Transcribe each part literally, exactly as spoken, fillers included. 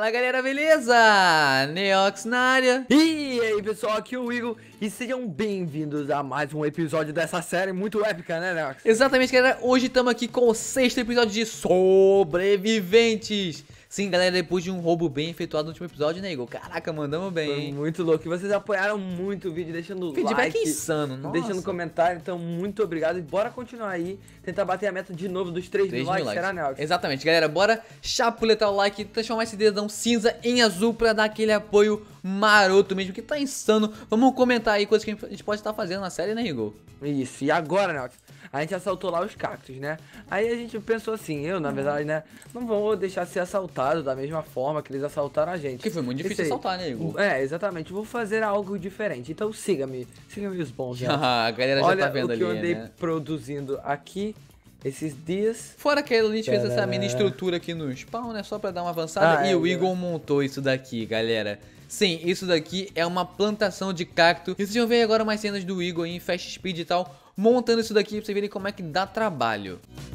Fala galera, beleza? Neox na área. E aí pessoal, aqui é o Igor e sejam bem-vindos a mais um episódio dessa série muito épica, né, Neox? Exatamente galera, hoje estamos aqui com o sexto episódio de Sobreviventes. Sim galera, depois de um roubo bem efetuado no último episódio, né Igor? Caraca, mandamos bem, Foi hein? muito louco, e vocês apoiaram muito o vídeo, deixando o Feedback like, insano, nossa. deixando comentário, então muito obrigado. E bora continuar aí, tentar bater a meta de novo dos três mil likes, será, Neox? Exatamente galera, bora chapuletar o like, transformar esse dedão cinza em azul pra dar aquele apoio maroto mesmo, que tá insano. Vamos comentar aí coisas que a gente pode estar fazendo na série, né Igor? Isso, e agora, Neox? A gente assaltou lá os cactos, né? Aí a gente pensou assim, eu na verdade, né, não vou deixar ser assaltado da mesma forma que eles assaltaram a gente. Que foi muito difícil assaltar, né Igor? É, exatamente, vou fazer algo diferente. Então siga-me, siga-me os bons, né? A galera já Olha tá vendo o que ali, eu andei né? produzindo aqui esses dias. Fora que a gente fez essa Tarará. mini estrutura aqui no spawn, né? Só pra dar uma avançada. Ah, e é, o é. Igor montou isso daqui, galera. Sim, isso daqui é uma plantação de cacto. E vocês vão ver agora mais cenas do Igor aí em Fast Speed e tal, montando isso daqui pra vocês verem como é que dá trabalho.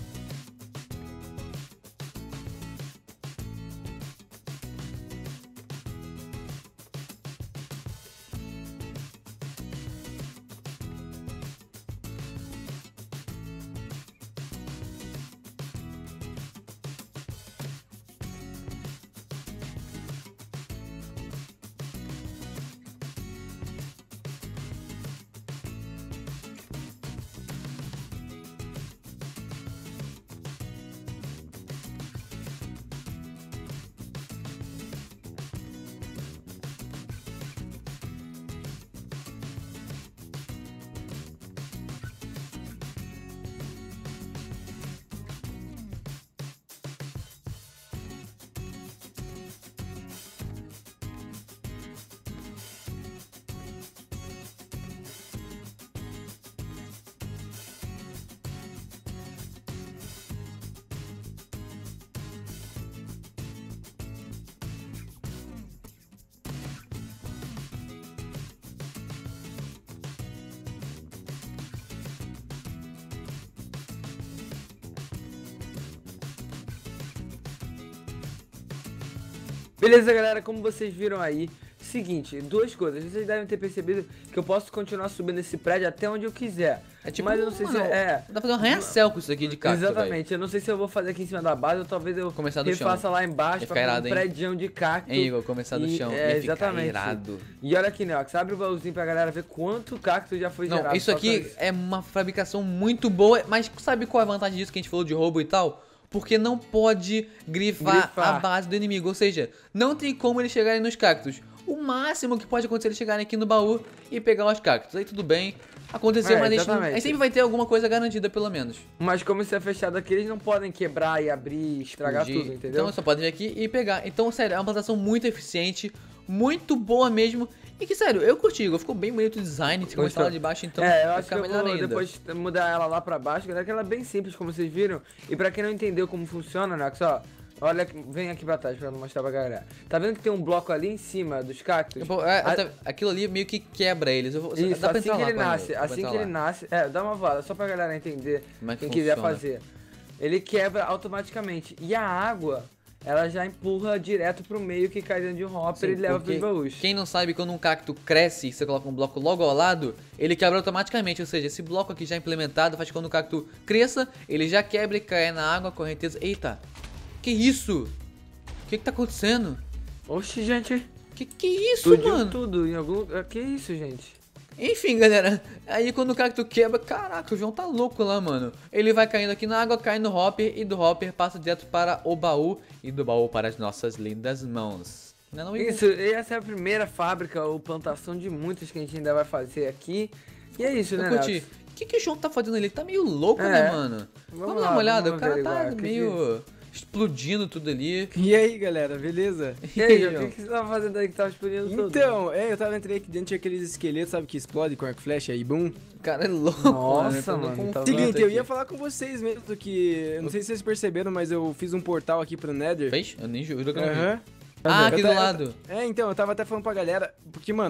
Beleza, galera, como vocês viram aí, seguinte, duas coisas. Vocês devem ter percebido que eu posso continuar subindo esse prédio até onde eu quiser. É tipo, mas eu não sei mano, se é... dá pra fazer um arranha-céu com isso aqui de cacto, Exatamente, eu não sei se eu vou fazer aqui em cima da base ou talvez eu Começar do refaça chão. lá embaixo Vai pra ficar fazer irado, um hein? prédio de cacto. Hein, Igor, começar do E- chão. É, Ia ficar exatamente. irado. E olha aqui, Neox, abre o baúzinho pra galera ver quanto cacto já foi Não, gerado. isso só aqui pra- é uma fabricação muito boa, mas sabe qual é a vantagem disso que a gente falou de roubo e tal? Porque não pode grifar, Grifar. a base do inimigo, ou seja, não tem como eles chegarem nos cactos. O máximo que pode acontecer é eles chegarem aqui no baú e pegar os cactos. Aí tudo bem, aconteceu, É, mas a gente, não, a exatamente. gente sempre vai ter alguma coisa garantida pelo menos. Mas como isso é fechado aqui, eles não podem quebrar e abrir e estragar Fugir. tudo, entendeu? Então só pode vir aqui e pegar. Então, sério, é uma plantação muito eficiente, muito boa mesmo. E que, sério, eu curti, Igor, ficou bem bonito o design. Se começar lá de baixo, então é, eu vai acho que ficar eu melhor vou ainda. depois mudar ela lá pra baixo, galera, que ela é bem simples, como vocês viram. E pra quem não entendeu como funciona, né, só, olha, aqui- vem aqui pra trás pra mostrar pra galera. Tá vendo que tem um bloco ali em cima dos cactos? Pô, é, A- tá- aquilo ali meio que quebra eles. Eu vou, Isso, dá pra assim entrar que lá ele com ele, nasce, dá pra assim entrar que ele lá. nasce, é, dá uma voada, só pra galera entender, Como é que quem quiser funciona. fazer. Ele quebra automaticamente, e a água, ela já empurra direto pro meio que cai dentro de um hopper Sim, e leva porque pros baús. Quem não sabe, quando um cacto cresce e você coloca um bloco logo ao lado, ele quebra automaticamente. Ou seja, esse bloco aqui já implementado faz que quando o cacto cresça, ele já quebra e cai na água, correnteza. Eita, que isso? O que que tá acontecendo? Oxi, gente, Que que isso, explodiu mano? tudo em algum lugar. Que isso, gente? Enfim, galera, aí quando o cacto quebra, caraca, o João tá louco lá, mano. Ele vai caindo aqui na água, cai no hopper e do hopper passa direto para o baú e do baú para as nossas lindas mãos. Não é não, Igor? Isso, e essa é a primeira fábrica ou plantação de muitas que a gente ainda vai fazer aqui. E é isso, Eu né, curti. Neto? O que, que o João tá fazendo ali? Ele tá meio louco, É. né, mano? Vamos Vamos, lá, dar uma olhada, vamos o cara averiguar, tá o que meio explodindo tudo ali. E aí, galera, beleza? E aí, João? João, o que, que você tava fazendo aí que tava explodindo tudo? Então, é, eu tava entrei aqui dentro, tinha aqueles esqueletos, sabe, que explode com arco e flecha e boom. O cara é louco, Nossa, mano. eu tô mano, com tá fome. vendo? Seguinte, eu aqui. ia falar com vocês mesmo que, eu não sei se vocês perceberam, mas eu fiz um portal aqui pro Nether. Fez? Eu nem juro que eu não vi. Aham. Ah, Eu aqui do ta- lado. É, então, eu tava até falando pra galera, porque, mano,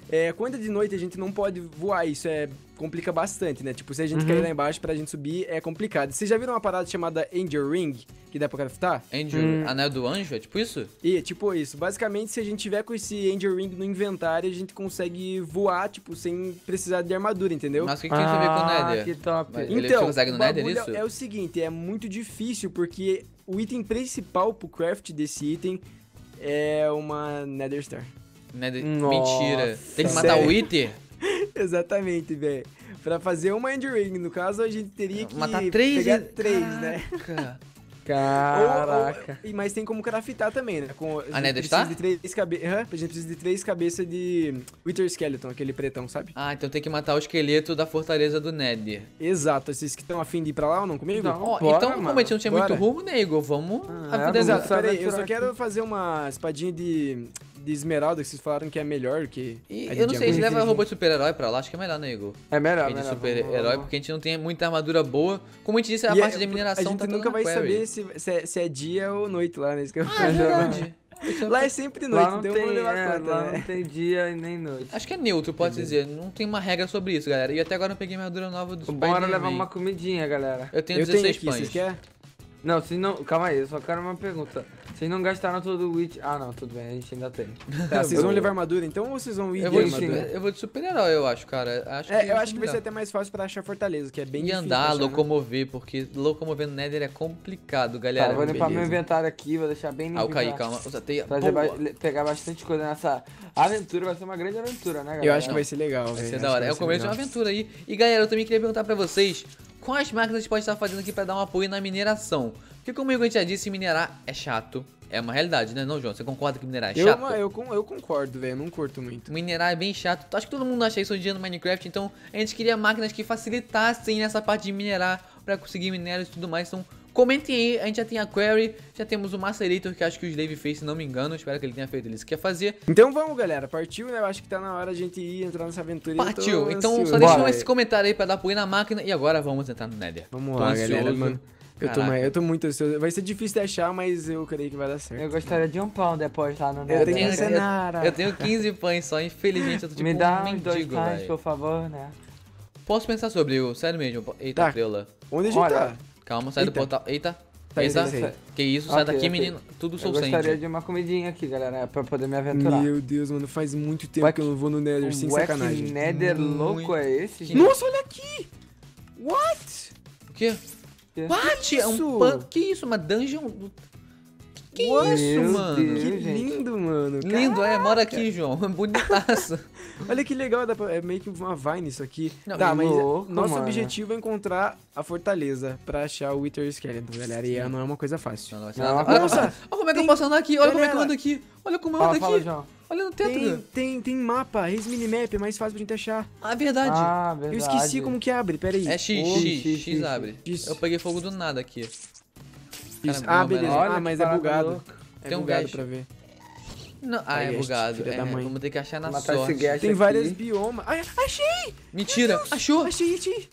É, quando é de noite a gente não pode voar, isso é complica bastante, né? Tipo, se a gente Uhum. cair lá embaixo pra gente subir, é complicado. Vocês já viram uma parada chamada Angel Ring, que dá pra craftar? Angel, Hum. anel do anjo, é tipo isso? E, tipo isso, basicamente se a gente tiver com esse Angel Ring no inventário, a gente consegue voar, tipo, sem precisar de armadura, entendeu? Mas o que, que tem a ver com o Ah, Nether? que top. Mas- Ele Então, consegue no o Nether, bagulho isso? é o seguinte, é muito difícil, porque o item principal pro craft desse item é uma Nether Star. Nether... Nossa, Mentira. Tem que matar sério? o Wither? Exatamente, velho. Pra fazer uma Angel Ring, no caso, a gente teria que Matar três pegar e... três, né? Caraca. Caraca. Ou- ou- e- mas tem como craftar também, né? Com, A Nether Star? De três cabe... uhum, a gente precisa de três cabeças de Wither Skeleton, aquele pretão, sabe? Ah, então tem que matar o esqueleto da fortaleza do Nether. Exato. Vocês que estão afim de ir pra lá ou não comigo? Não. Ó, Bora, então, mano. como a gente não tinha Bora. muito rumo, né, Igor? Vamos... Ah, a é, vida é Exato, Só peraí, eu aventurar só quero aqui. fazer uma espadinha de, de esmeralda que vocês falaram que é melhor que. E a de eu não sei, a gente diamante. leva robô de super-herói pra lá, acho que é melhor, né, Igor? É melhor, A gente de melhor. super-herói, vamos- porque a gente não tem muita armadura boa. Como a gente disse, a E parte é- de mineração A gente tá toda nunca na vai Quarry. saber se, se, é, se é dia ou noite lá, né? Isso que eu Ah, é verdade. Isso é- Lá é sempre noite, Lá não então tem, vamos levar é, conta, lá né? não tem dia e nem noite. Acho que é neutro, pode dizer. Não tem uma regra sobre isso, galera. E até agora eu peguei minha armadura nova do Bora Spider-Man. levar uma comidinha, galera. Eu tenho Eu tenho dezesseis aqui, pães. vocês querem? Não, vocês não... Calma aí, eu só quero uma pergunta. Vocês não gastaram todo o witch... Ah, não, tudo bem, a gente ainda tem. Tá, vocês Eu- vão levar armadura então ou vocês vão ir Eu de vou, de Sim, armadura? super, eu vou de super-herói, eu acho, cara. Acho É, que eu acho que vai melhor. ser até mais fácil pra achar fortaleza, que é bem E difícil. andar, achar, né? locomover, porque locomover no Nether é complicado, galera. Tá, vou limpar meu beleza. inventário aqui, vou deixar bem limpo. Ah, o Caí, pra calma. Usa a teia. Trazer Boa. ba- le- pegar bastante coisa nessa aventura, vai ser uma grande aventura, né, galera? Eu acho que Não. vai ser legal, Vai velho. ser Acho da que hora. vai É o ser começo de uma legal. aventura aí. E galera, eu também queria perguntar pra vocês quais máquinas a gente pode estar fazendo aqui pra dar um apoio na mineração. Porque como a gente já disse, minerar é chato. É uma realidade, né, não, João? Você concorda que minerar é Eu, chato? eu, con- eu concordo, velho. Eu não curto muito. Minerar é bem chato. Acho que todo mundo acha isso hoje em dia no Minecraft. Então a gente queria máquinas que facilitassem nessa parte de minerar pra conseguir minérios e tudo mais. Então comentem aí. A gente já tem a Quarry, já temos o Macerator que acho que o Slave fez, se não me engano. Espero que ele tenha feito ele quer fazer. Então vamos, galera. Partiu, né? Eu acho que tá na hora a gente ir entrar nessa aventura. e eu tô Partiu. Então ansioso. só deixa Bora. esse comentário aí pra dar apoio na máquina. E agora vamos entrar no Nether. Vamos Tô lá, ansioso. galera, mano. Eu tô, Caraca. mais- eu tô muito ansioso. Vai ser difícil de achar, mas eu creio que vai dar certo. Eu gostaria de um pão depois lá no Eu Nether. tenho tenho- que cenar. Eu tenho quinze pães só, infelizmente eu tô tipo Me um dá uns dois mendigo, pães, velho. por favor, né? Posso pensar sobre o sério mesmo. Eita, Tá. Preula. Onde a gente Olha, tá? Calma, sai do Eita. portal. Eita. Tá, Eita. isso aí. Que isso, sai Ok, daqui, ok. menino. Tudo Eu sou gostaria sente. de uma comidinha aqui, galera, pra poder me aventurar. Meu Deus, mano, faz muito tempo Ué, que eu não vou no Nether, sem Ué, que sacanagem. Nether Muito. louco é esse, gente? Nossa, olha aqui! What? O quê? Que- What? É um isso? pan... Que isso? Uma dungeon? Que que What? isso, Meu mano? Deus. Que gente. lindo, mano. Lindo, é. Mora aqui, João. Bonitaço. Olha que legal, dá pra- é meio que uma Vine isso aqui. Não, tá, mas louco, nosso mano. objetivo é encontrar a fortaleza pra achar o Wither Skeleton, galera. E não é uma coisa fácil. Não, não vai ser Não, nada. olha, Olha, nossa, olha como é que eu tem- posso andar aqui. Olha como é que eu galera. ando aqui. Olha como eu Fala, ando fala, aqui. João. Olha no teto. Tem, tem, tem mapa, Raise Minimap, é mais fácil pra gente achar. Ah, verdade. Ah, Eu verdade. esqueci como que abre, peraí. É X, Oh, X, X, X, X, abre. X. Eu peguei fogo do nada aqui. Isso. Caramba, Ah, beleza. velho. Olha ah, que mas é parada bugado. louca. É Tem um bugado gás. pra ver. Não, ah, Aí, é este bugado. filho É, da mãe. vamos ter que achar na Matar esse sorte. guest Tem aqui. vários biomas. Ai, achei! Mentira, achou? Achei, achei!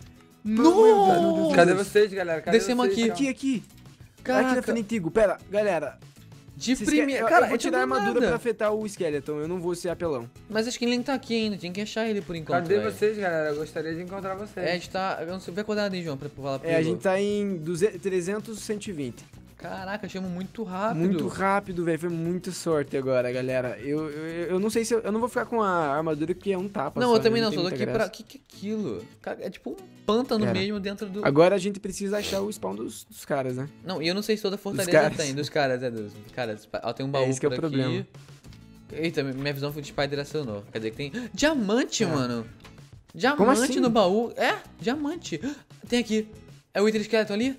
Não! Cadê vocês, galera? Cadê Descemos vocês, aqui. então? Aqui, aqui. Aqui Caraca, na frente antigo. Pera, galera. de vocês primeira. querem- eu- Cara, eu vou é tirar a tipo armadura nada. pra afetar o Skeleton. Eu não vou ser apelão. Mas acho que ele nem tá aqui ainda, tinha que achar ele por enquanto. Cadê velho. vocês, galera? Eu gostaria de encontrar vocês. É, a gente tá. Eu não sei, vai acordar ali, João, pra falar pro É, a Igor. gente tá em duzentos, trezentos, cento e vinte. Caraca, achamos muito rápido. Muito rápido, velho. Foi muita sorte agora, galera. Eu, eu, eu não sei se eu, eu não vou ficar com a armadura porque é um tapa. Não, só, eu também né? não, tem só tô muita aqui pra. graça. Que que é aquilo? Cara, é tipo um pântano Pera. mesmo dentro do. Agora a gente precisa achar o spawn dos, dos caras, né? Não, e eu não sei se toda fortaleza caras. tem. Dos caras, é dos caras. Ó, tem um baú É esse que é o por aqui. problema. Eita, minha visão foi de Spider acionou. Quer dizer que tem. Diamante, É. mano! Diamante Como assim? no baú. É, diamante. Tem aqui. É o Wither Skeleton ali?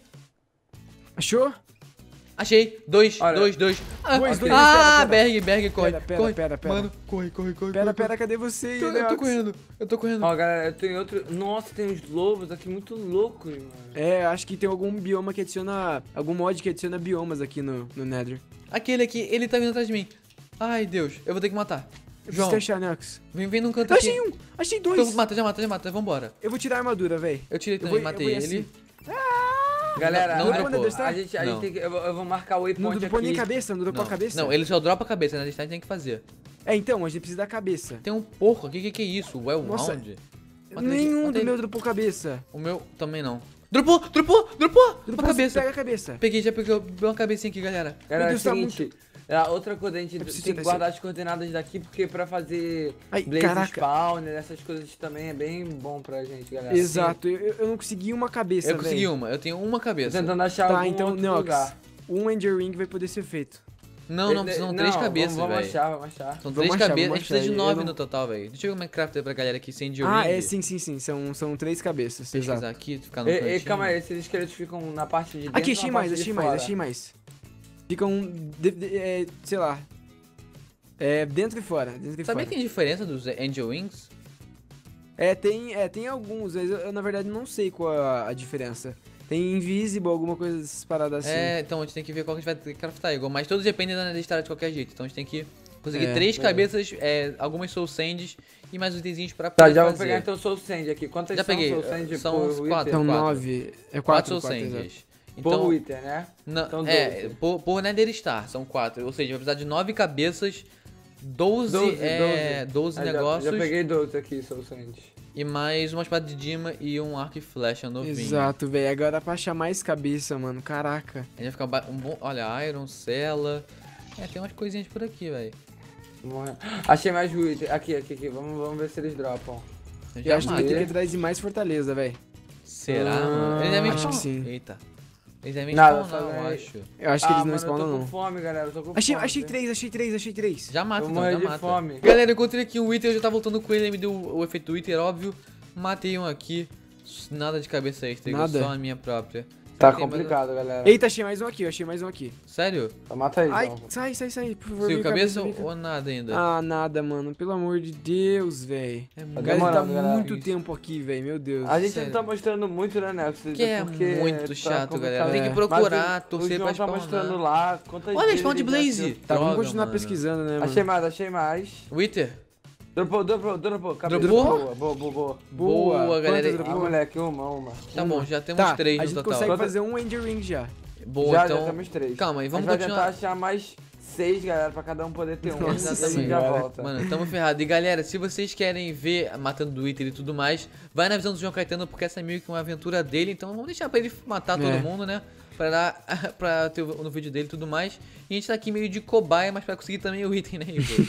Achou? Achei. Dois, Olha. dois, dois. Ah, Dois, dois, ah dois, pera, Berg, Berg, corre. Pera, pera, corre. pera, pera. Mano, corre, corre, corre. Pera, corre, pera, cadê você? corre. Eu tô, eu tô Inox? correndo, eu tô correndo. Ó, galera, tem outro... Nossa, tem uns lobos aqui muito loucos, mano. É, acho que tem algum bioma que adiciona. Algum mod que adiciona biomas aqui no, no Nether. Aquele aqui, ele tá vindo atrás de mim. Ai, Deus, eu vou ter que matar. Eu João, preciso achar, Neox. vem, vem num canto Eu aqui. achei um! Achei Então, dois! mata, já mata, já mata, vambora. Eu vou tirar a armadura, véi. Eu tirei Eu também, vou- eu matei vou ir ele. assim. Galera, Não a- dropou. a gente, a Não. gente tem que... Eu, vou- eu vou marcar o Não waypoint dropou nem aqui. cabeça, não dropou a Não, cabeça. não, ele só dropa a cabeça, né? A gente tem que fazer. É, então, a gente precisa da cabeça. Tem um porco aqui, o que, que é isso? Well Nossa, Round? Nenhum do meu dropou cabeça. O meu também não. Dropou, dropou, dropou! Uma Dropou, cabeça. pega a cabeça. Peguei, já peguei uma cabecinha aqui, galera. Galera, é o Deus, tá seguinte, é, a outra coisa, a gente preciso tem que descer. guardar as coordenadas daqui, porque pra fazer Ai, blaze caraca. spawner, essas coisas também é bem bom pra gente, galera. Exato, eu, eu não consegui uma cabeça, Eu consegui véi. uma, eu tenho uma Tô cabeça. tentando achar Tá, algum então, outro Neox, lugar. um Ender Ring vai poder ser feito. Não, não, são três Não, cabeças, vamos, vamos velho. achar, vamos achar. São Vamos três achar, cabeças, a vamos gente precisa de achar, eu nove não- no total, velho. Deixa eu ver como é que crafta pra galera aqui sem Ah, ring. é, sim, sim, sim, são, são três cabeças, Pesquisar exato. aqui, ficar no E, e, cantinho. calma aí, esses esqueletos ficam na parte de dentro Aqui, ou achei na mais, parte de achei mais, fora? achei mais. Ficam, de, de, é, sei lá, é, dentro e fora, dentro e Sabia fora. que tem diferença dos Angel Wings? É, tem, é, tem alguns, mas eu, eu, na verdade não sei qual a, a diferença. Tem Invisible, alguma coisa dessas paradas assim. É, então a gente tem que ver qual que a gente vai ter que craftar igual. Mas todos dependem da Nether de qualquer jeito. Então a gente tem que conseguir É, três beleza. cabeças, é, algumas Soul Sands e mais uns itenzinhos pra Tá, poder já vou fazer. pegar então o Soul Sand aqui. Quantas Já são peguei, Soul Sand são por uns Wither? quatro. Então quatro. nove, é Quatro quatro, Soul quatro, exato. Sands. Por Então, Wither, né? não, Então, é, doze. por, por Nether Star, são quatro. Ou seja, vai precisar de nove cabeças, doze, doze, é, doze Ah, já- negócios Já, peguei doze aqui, Soul Sand. e mais uma espada de Dima e um arco e flecha novinho. Exato, velho. Agora pra achar mais cabeça, mano. Caraca. A gente vai ficar ba- um bom. Olha, Iron, Cella. É, tem umas coisinhas por aqui, velho. Vamos lá. Achei mais Wither. Aqui, aqui, aqui. Vamos, vamos ver se eles dropam. Eu Já acho que mata. vai ter que ir atrás de mais fortaleza, velho. Será, Ah, mano? Eles devem acho que spawn- sim. Eita. Eles devem Nada, spawnar, só eu vai- acho. Eu acho que ah, eles não mano, spawnam, eu tô com não. fome, galera. Eu tô com Achei, fome. achei três, achei três, achei três. Já mata, Eu então, morri já de mata. fome. Galera, eu encontrei aqui um Wither, eu já tava voltando com ele, ele me deu o efeito Wither, óbvio. Matei um aqui. Nada de cabeça extra, igual Nada? só a minha própria. Tá Tem mais- complicado, galera. Eita, achei mais um aqui, eu achei mais um aqui. Sério? Então mata aí, Ai, então. sai, sai, sai, por favor. Conseguiu vem cabeça vem cá. ou nada ainda? Ah, nada, mano. Pelo amor de Deus, velho. É O muito cara tá demorando, galera. muito tempo aqui, velho. Meu Deus. A gente Sério. não tá mostrando muito, né, Nelson? Que é Porque muito tá chato, complicado. galera. Tem que É. procurar, Mas o- torcer o João pra tá spawnar. mostrando lá quantas Olha, vezes spawn de ele já Blaze. achou. Tá, vamos Droga, continuar mano. pesquisando, né, mano? Achei mais, achei mais. Wither? Dropou, dropou, dropou. Acabei. Dropou? Boa, boa, boa, boa. Boa, Boa, galera. quantas Ah, dropou? moleque, uma, uma. Tá bom, já temos Tá, três a no gente total. consegue Quanto- fazer um Ender Ring já. Boa, já, então. já temos três. Calma aí, vamos a gente vai continuar. tentar achar mais seis, galera, pra cada um poder ter um. Nossa E a gente senhora. já volta. Mano, tamo ferrado. E galera, se vocês querem ver matando do Twitter e tudo mais, vai na visão do João Caetano, porque essa é meio que uma aventura dele. Então vamos deixar pra ele matar todo É. mundo, né? Pra, dar, pra ter no vídeo dele e tudo mais. E a gente tá aqui meio de cobaia, mas pra conseguir também o item, né, Igor?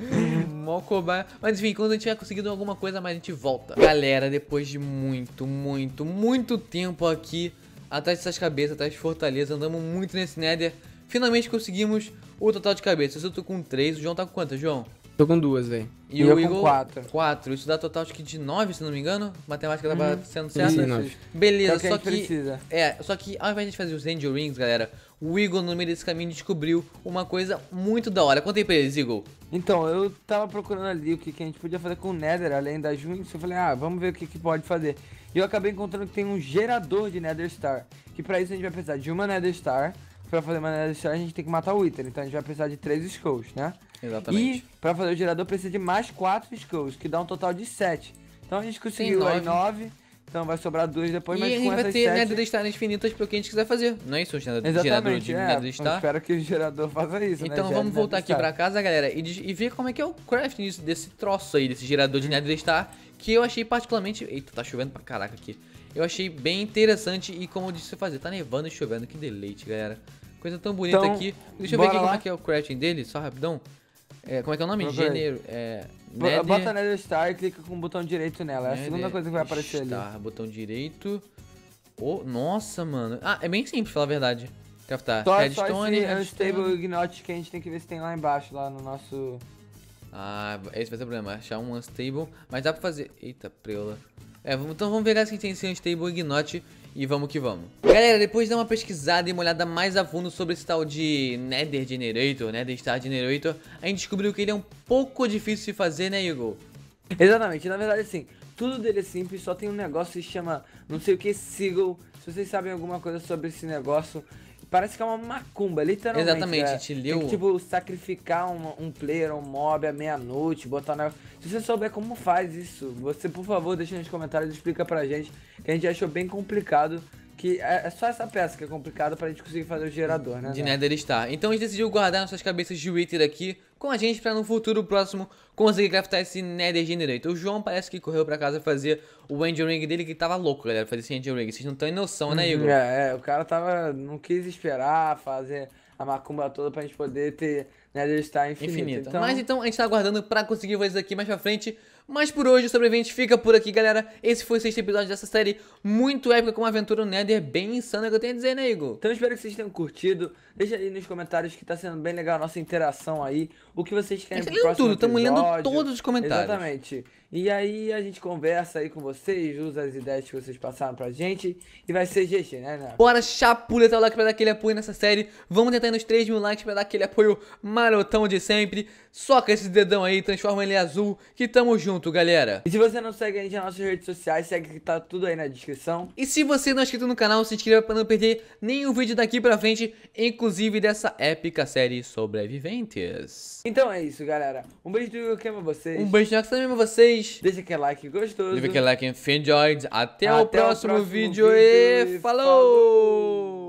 Mó cobaia. Mas enfim, quando a gente tiver conseguido alguma coisa mais, a gente volta. Galera, depois de muito, muito, muito tempo aqui, atrás dessas cabeças, atrás de fortaleza, andamos muito nesse Nether. Finalmente conseguimos o total de cabeças. Eu tô com três, o João tá com quantas, João? Tô com duas, velho. E, E o eu com Igor, quatro. quatro. Isso dá total acho que de nove, se não me engano. Matemática Uhum. tava sendo Sim, certa. sim, Isso, nove. isso. Beleza, É o que a só gente que. precisa. É, só que ao invés de fazer os Angel Rings, galera, o Igor, no meio desse caminho, descobriu uma coisa muito da hora. Conta aí pra eles, Igor. Então, eu tava procurando ali o que, que a gente podia fazer com o Nether, além das ruins. Eu falei, ah, vamos ver o que, que pode fazer. E eu acabei encontrando que tem um gerador de Nether Star. Que pra isso a gente vai precisar de uma Nether Star. Pra fazer uma Nether Star a gente tem que matar o Wither. Então a gente vai precisar de três Skulls, né? Exatamente. E pra fazer o gerador precisa de mais quatro Skulls, que dá um total de sete. Então a gente conseguiu aí nove. nove. Então vai sobrar duas depois, E mas a com gente vai essas ter sete... Nether Star infinitas pro que a gente quiser fazer. Não é isso, o gerador Exatamente, de é. Nether Eu Star? espero que o gerador faça isso, né? Então Gere vamos voltar Nether aqui Star. pra casa, galera, e, de- e ver como é que é o crafting disso- desse troço aí, desse gerador de Nether Star, que eu achei particularmente... Eita, tá chovendo pra caraca aqui. Eu achei bem interessante e como eu disse fazer. Tá nevando e chovendo, que deleite, galera. Coisa tão bonita Então, aqui. Deixa eu ver bora aqui como lá. é que é o crafting dele, só rapidão. É, como é que é o nome? Procura aí. Gênero... É... Bo- Nether... Bota Nether Star e clica com o botão direito nela. É a Nether segunda coisa que vai aparecer ali. Star, botão direito. Oh, nossa, mano. Ah, é bem simples, falar a verdade. Craftar. Só, Redstone, só esse redstone. Unstable Ignite que a gente tem que ver se tem lá embaixo, lá no nosso... Ah, esse vai ser o problema, achar um unstable, mas dá pra fazer... Eita, preula. É, vamos, então vamos pegar se tem esse unstable ignite e vamos que vamos. Galera, depois de dar uma pesquisada e uma olhada mais a fundo sobre esse tal de Nether Generator, Nether Star Generator, a gente descobriu que ele é um pouco difícil de fazer, né, Igor? Exatamente, na verdade assim, tudo dele é simples, só tem um negócio que se chama, não sei o que, Sigil. Se vocês sabem alguma coisa sobre esse negócio, parece que é uma macumba, literalmente. Exatamente, é. a gente Tem leu- que, tipo, sacrificar um, um player, um mob à meia-noite, botar na... Se você souber como faz isso, você, por favor, deixa nos comentários e explica pra gente, que a gente achou bem complicado, que é, é só essa peça que é complicada pra gente conseguir fazer o gerador, né? De né? Nether Star. Então a gente decidiu guardar nossas cabeças de Wither aqui com a gente pra no futuro próximo conseguir craftar esse Nether Generator. O João parece que correu pra casa fazer o Engine Ring dele, que tava louco, galera, fazer esse Engine Ring. Vocês não estão em noção, né, Igor? É, é, o cara tava, não quis esperar fazer a macumba toda pra gente poder ter Nether Star infinito. Infinita. Então... Mas então a gente tá aguardando pra conseguir fazer isso aqui mais pra frente. Mas por hoje o Sobrevivente fica por aqui, galera. Esse foi o sexto episódio dessa série muito épica, com uma aventura no Nether bem insana, que eu tenho a dizer, né, Igor? Então eu espero que vocês tenham curtido. Deixa aí nos comentários que tá sendo bem legal a nossa interação aí. O que vocês querem pro próximo tudo, estamos lendo episódio. todos os comentários. Exatamente. E aí a gente conversa aí com vocês, usa as ideias que vocês passaram pra gente. E vai ser G G, né, né? Bora chapuletar o like pra dar aquele apoio nessa série. Vamos tentar ir nos três mil likes pra dar aquele apoio marotão de sempre. Soca esse dedão aí, transforma ele em azul, que tamo junto, galera. E se você não segue a gente nas nossas redes sociais, segue que tá tudo aí na descrição. E se você não é inscrito no canal, se inscreva pra não perder nenhum vídeo daqui pra frente, inclusive dessa épica série Sobreviventes. Então é isso, galera. Um beijo do Igor, que ama vocês. Um beijo na também pra vocês. Deixa aquele like gostoso. Deixa aquele like em Até, Até o próximo, o próximo vídeo, vídeo e e falou! falou!